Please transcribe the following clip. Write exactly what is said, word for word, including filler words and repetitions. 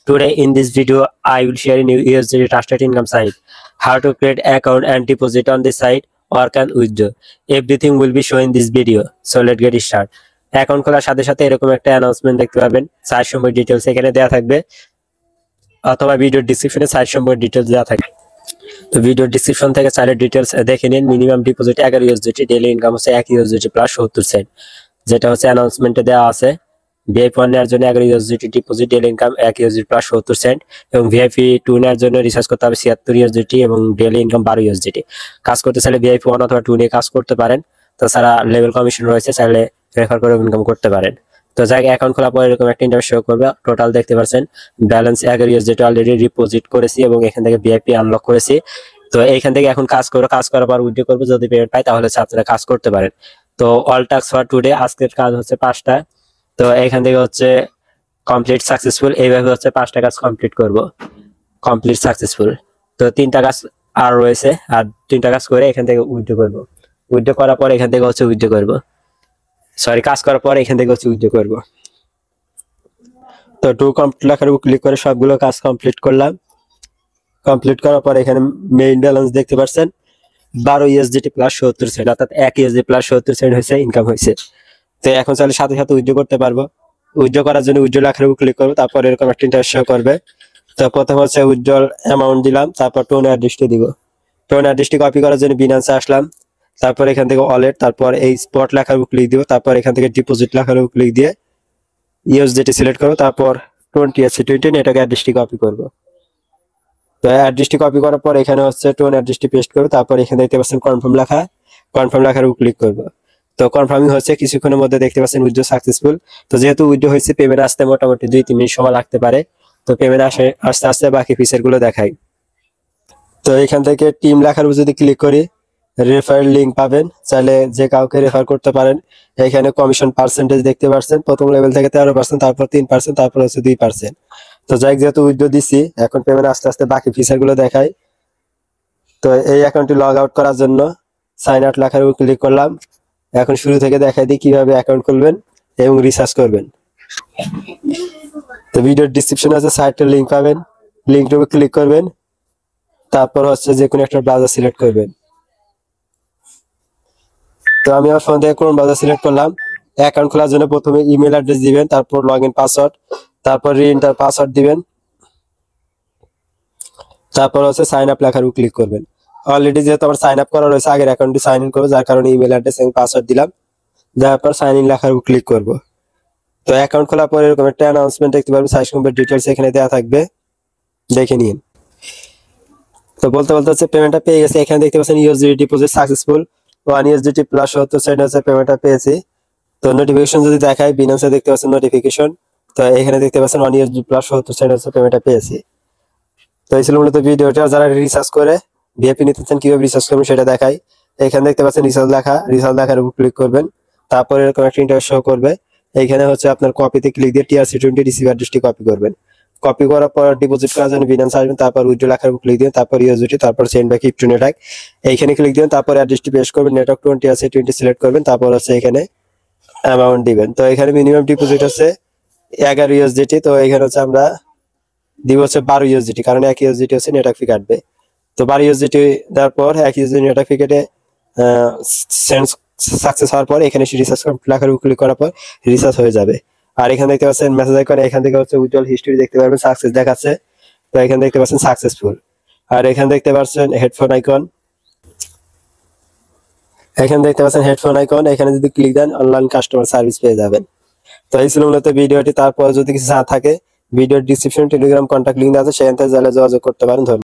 Today in this video, I will share a new U S D T trusted income site, how to create account and deposit on this site, or can withdraw. Everything will be shown in this video. So let's get started. Account খোলার সাথে সাথে এরকম একটা announcement দেখতে পাবেন, site সম্পর্কে details এখানে দেওয়া থাকবে, অথবা ভিডিও ডেসক্রিপশনে সাইট সম্পর্কে ডিটেইলস দেওয়া থাকবে। তো ভিডিও ডেসক্রিপশন থেকে সাইটের ডিটেইলস দেখে নিন। মিনিমাম ডিপোজিট এগারো ইউএসডিটি, ডেইলি ইনকাম হচ্ছে এক ইউএসডিটি প্লাস সত্তর সেন্ট, যেটা হচ্ছে অ্যানাউন্সমেন্টে দেওয়া আছে। ভিআইপি ওয়ান নেওয়ার জন্য এগারো ইউএসডিটি ডিপোজিট, ডেইলি ইনকাম এক ইউএসডিটি প্লাস সত্তর সেন্ট, এবং ভিআইপি টু নেওয়ার জন্য রিচার্জ করতে হবে ছিয়াত্তর ইউএসডিটি এবং ডেইলি ইনকাম বারো ইউএসডিটি। কাজ করতে চাইলে ভিআইপি ওয়ান অথবা টু নিয়ে কাজ করতে পারেন। তাছাড়া লেভেল কমিশন রয়েছে, চাইলে রেফার করে ইনকাম করতে পারেন। তো যাই অ্যাকাউন্ট খোলার পর এরকম একটা ইন্টারভিউ শো করবে। টোটাল দেখতে পাচ্ছেন ব্যালেন্স এগারো ইউএসডিটি অলরেডি ডিপোজিট করেছি এবং এখান থেকে ভিআইপি আনলক করেছি। তো এইখান থেকে এখন কাজ করবো, কাজ করার পর উইথড্র করবো। যদি পেমেন্ট পাই তাহলে আপনারা কাজ করতে পারেন। তো অল টাস্ক ফর টুডে, আজকের কাজ হচ্ছে পাঁচটা। তো এখান থেকে হচ্ছে কমপ্লিট সাকসেসফুল, এইভাবে হচ্ছে পাঁচটা কাজ কমপ্লিট করব। কমপ্লিট সাকসেসফুল, তো তিনটা কাজ আর রয়েছে, আর তিনটা কাজ করে এখান থেকে উইথড্র করব। উইথড্র করার পর এখান থেকে হচ্ছে উইথড্র করব, সরি কাজ করার পর এখান থেকে হচ্ছে উইথড্র করব। তো টু কমপ্লিট লেখার উপর ক্লিক করে সবগুলো কাজ কমপ্লিট করলাম। কমপ্লিট করার পর এখানে মেইন ব্যালেন্স দেখতে পাচ্ছেন বারো ইউএসডিটি প্লাস সত্তর সেন্ট, অর্থাৎ এক ইউএসডি প্লাস সত্তর সেন্ট হয়েছে, ইনকাম হয়েছে। তো এখন চাইলে সাথে সাথে উইথড্র করতে পারবো। উইথড্র করার জন্য উইথড্র লেখার উপর ক্লিক করবো, তারপর এরকম একটা ইন্টারভিউ শো করবে। তো প্রথম হচ্ছে উইথড্রল অ্যামাউন্ট দিলাম, তারপর টোন অ্যাড্রেসটি দিব। টোন অ্যাড্রেসটি কপি করার জন্য বিনান্সে আসলাম, তারপর এখান থেকে ওয়ালেট, তারপর এই স্পট লেখার উপর ক্লিক দিব, তারপর এখান থেকে ডিপোজিট লেখার উপর ক্লিক দিয়ে ইউএসডিটি সিলেক্ট করবো, তারপর টোয়েন্টি আছে টোয়েন্টি এটাকে অ্যাড্রেসটি কপি করবো। তো অ্যাড্রেসটি কপি করার পর এখানে হচ্ছে টোন অ্যাড্রেসটি পেস্ট করবো, তারপর এখানে দেখতে পাচ্ছেন কনফার্ম লেখা, কনফার্ম লেখার উপর ক্লিক করবো। তো কনফার্মিং হচ্ছে, কিছুক্ষণের মধ্যে দেখতে পাচ্ছেন উইথড্র সাকসেসফুল। তো যেহেতু উইথড্র হয়েছে, পেমেন্ট আসতে মোটামুটি দুই তিন মিনিট সময় লাগতে পারে। তো পেমেন্ট আসে আস্তে আস্তে, বাকি ফিচার গুলো দেখাই। তো এখান থেকে টিম লেখার উপর যদি ক্লিক করি, রেফার লিঙ্ক পাবেন, চাইলে যে কাউকে রেফার করতে পারেন। এখানে কমিশন পার্সেন্টেজ দেখতে পাচ্ছেন, প্রথম লেভেল থেকে তেরো পার্সেন্ট, তারপর তিন পার্সেন্ট, তারপর হচ্ছে দুই পার্সেন্ট। তো যাই যেহেতু উইথড্র দিচ্ছি, এখন পেমেন্ট আস্তে আস্তে বাকি ফিচার গুলো দেখাই। তো এই অ্যাকাউন্টটি লগ আউট করার জন্য সাইন আউট লেখার উপর ক্লিক করলাম। এখন শুরু থেকে দেখাই দিই কিভাবে অ্যাকাউন্ট খুলবেন এবং রিসার্চ করবেন। তো ভিডিওর ডিসক্রিপশনে আছে সাইটের লিঙ্ক পাবেন, লিঙ্কটার উপর ক্লিক করবেন, তারপর হচ্ছে যে কোনো একটা ব্রাউজার সিলেক্ট করবেন। তো আমি আমার ফোন থেকে কোন ব্রাউজার সিলেক্ট করলাম। অ্যাকাউন্ট খোলার জন্য প্রথমে ইমেল অ্যাড্রেস দিবেন, তারপর লগ ইন পাসওয়ার্ড, তারপর রিএন্টার পাসওয়ার্ড দিবেন, তারপর হচ্ছে সাইন আপ লেখার উপর ক্লিক করবেন। অলরেডি যেহেতু আমার সাইন আপ করা রয়েছে, আগের অ্যাকাউন্টে সাইন ইন করবো, যার কারণে ইমেল অ্যাড্রেস এবং পাসওয়ার্ড দিলাম। তারপর সাইন ইন লেখার উপর ক্লিক করবো। তো অ্যাকাউন্ট খোলার পর এরকম একটা অ্যানাউন্সমেন্ট দেখতে পারবেন, সাইট সম্পর্কে ডিটেইলস এখানে দেওয়া থাকবে, দেখে নিন। তো বলতে বলতে হচ্ছে পেমেন্টটা পেয়ে গেছে। এখানে দেখতে পাচ্ছেন USDT deposit successful, one USDT plus সত্তর সেন্ট হচ্ছে পেমেন্টটা পেয়েছি। তো নোটিফিকেশন যদি দেখায়, বিনান্সে দেখতে পাচ্ছেন নোটিফিকেশন। তো এখানে দেখতে পাচ্ছেন ওয়ান ইউএসডি প্লাস সত্তর সেন্ট হচ্ছে পেমেন্টটা পেয়েছি। তো এই ছিল মূলত ভিডিওটা। যারা রিসার্চ করে ভিআইপি নিতে চান, কিভাবে রিসার্চ করবেন সেটা দেখাই। এখানে দেখতে পাচ্ছেন রিসার্চ লেখা, রিসার্চ লেখার উপর ক্লিক করবেন, তারপর এরকম একটা ইন্টারভিউ শো করবে। এইখানে হচ্ছে আপনার কপিতে ক্লিক দিয়ে টিআরসি টোয়েন্টি রিসিভ অ্যাড্রেসটি কপি করবেন। কপি করার পর ডিপোজিট করার জন্য বিনান্স আসবেন, তারপর উইথড্র লেখার উপর ক্লিক দিন, তারপর ইউএসডিটি, তারপর সেন্ড ব্যাক ক্রিপ্টো নেটওয়ার্ক এইখানে ক্লিক দিন, তারপর অ্যাড্রেসটি পেস্ট করবেন, নেটওয়ার্ক টোয়েন্টি আছে টোয়েন্টি সিলেক্ট করবেন, তারপর হচ্ছে এখানে অ্যামাউন্ট দিবেন। তো এখানে মিনিমাম ডিপোজিট হচ্ছে এগারো ইউএসডিটি। তো এখানে হচ্ছে আমরা দিব হচ্ছে বারো ইউএসডিটি, কারণ এক ইউএসডিটি হচ্ছে নেটওয়ার্ক ফি কাটবে। তো বারো ইউএসডিটি দেওয়ার পর এক ইউএসডিটি নেটওয়ার্ক ফি কেটে সেন্ড সাকসেস হওয়ার পর এখানে রিসার্চ লেখার উপর ক্লিক করার পর রিসার্চ হয়ে যাবে। আর এখানে দেখতে পাচ্ছেন মেসেজ আইকন, এখান থেকে হচ্ছে উইথড্রল হিস্ট্রি দেখতে পারবেন, সাকসেস দেখাচ্ছে। তো এখানে দেখতে পাচ্ছেন সাকসেসফুল। আর এখানে দেখতে পাচ্ছেন হেডফোন আইকন, এখানে দেখতে পাচ্ছেন হেডফোন আইকন, এখানে যদি ক্লিক দেন অনলাইন কাস্টমার সার্ভিস পেয়ে যাবেন। তো এই ছিল মূলত ভিডিওটি। তারপর যদি কিছু থাকে, ভিডিওর ডিসক্রিপশন টেলিগ্রাম কন্ট্যাক্ট লিঙ্ক আছে, সেখান থেকে যোগাযোগ করতে পারেন। ধন্যবাদ।